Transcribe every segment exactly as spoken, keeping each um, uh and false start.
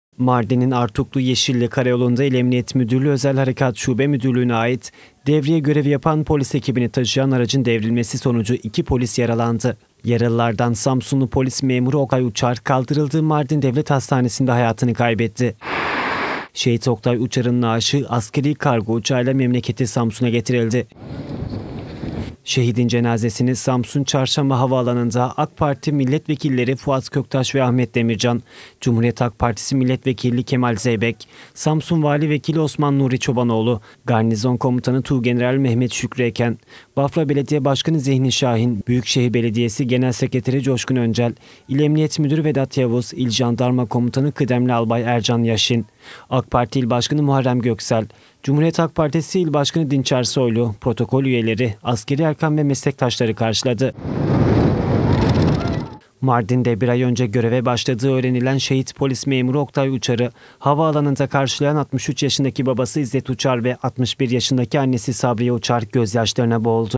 Mardin'in Artuklu Yeşilli Karayolu'nda İl Emniyet Müdürlüğü Özel Harekat Şube Müdürlüğü'ne ait devriye görevi yapan polis ekibini taşıyan aracın devrilmesi sonucu iki polis yaralandı. Yaralılardan Samsunlu polis memuru Okay Uçar kaldırıldığı Mardin Devlet Hastanesi'nde hayatını kaybetti. Şehit Oktay Uçar'ın naaşı askeri kargo uçağıyla memleketi Samsun'a getirildi. Şehidin cenazesini Samsun Çarşamba Havaalanı'nda AK Parti milletvekilleri Fuat Köktaş ve Ahmet Demircan, Cumhuriyet Halk Partisi milletvekili Kemal Zeybek, Samsun Vali Vekili Osman Nuri Çobanoğlu, Garnizon Komutanı Tuğgeneral Mehmet Şükrü Eken, Bafra Belediye Başkanı Zihni Şahin, Büyükşehir Belediyesi Genel Sekreteri Coşkun Öncel, İl Emniyet Müdürü Vedat Yavuz, İl Jandarma Komutanı Kıdemli Albay Ercan Yaşin, AK Parti İl Başkanı Muharrem Göksel, Cumhuriyet Halk Partisi İl Başkanı Dinçer Soylu, protokol üyeleri, askeri erkan ve meslektaşları karşıladı. Mardin'de bir ay önce göreve başladığı öğrenilen şehit polis memuru Oktay Uçar'ı havaalanında karşılayan altmış üç yaşındaki babası İzzet Uçar ve altmış bir yaşındaki annesi Sabriye Uçar gözyaşlarına boğuldu.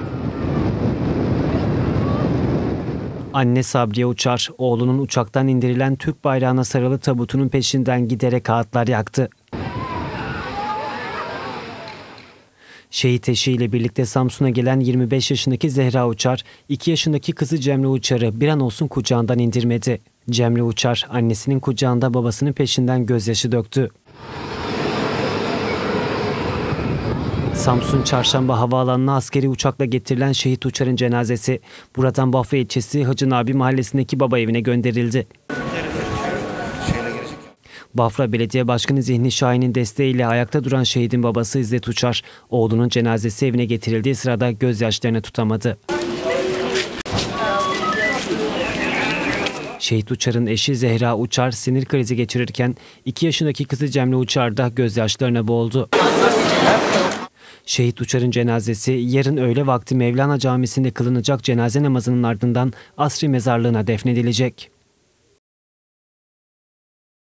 Anne Sabriye Uçar, oğlunun uçaktan indirilen Türk bayrağına sarılı tabutunun peşinden giderek kağıtlar yaktı. Şehit eşiyle birlikte Samsun'a gelen yirmi beş yaşındaki Zehra Uçar, iki yaşındaki kızı Cemre Uçar'ı bir an olsun kucağından indirmedi. Cemre Uçar, annesinin kucağında babasının peşinden gözyaşı döktü. Samsun Çarşamba Havaalanı'na askeri uçakla getirilen şehit Uçar'ın cenazesi buradan Bafra ilçesi Hacı Nabi mahallesindeki baba evine gönderildi. Bafra Belediye Başkanı Zihni Şahin'in desteğiyle ayakta duran şehidin babası İzzet Uçar, oğlunun cenazesi evine getirildiği sırada gözyaşlarını tutamadı. Şehit Uçar'ın eşi Zehra Uçar sinir krizi geçirirken iki yaşındaki kızı Cemre Uçar da gözyaşlarına boğuldu. Şehit Uçar'ın cenazesi yarın öğle vakti Mevlana Camisi'nde kılınacak cenaze namazının ardından Asri Mezarlığı'na defnedilecek.